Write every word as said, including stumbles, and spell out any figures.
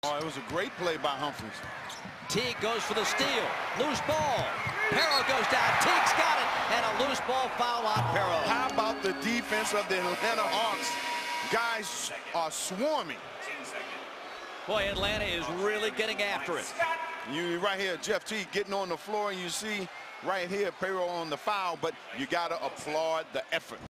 Oh, it was a great play by Humphries. Teague goes for the steal. Loose ball. Pero goes down. Teague's got it. And a loose ball foul on Pero. How about the defense of the Atlanta Hawks? Guys are swarming. Boy, Atlanta is really getting after it. You right here, Jeff Teague getting on the floor, and you see right here Pero on the foul, but you got to applaud the effort.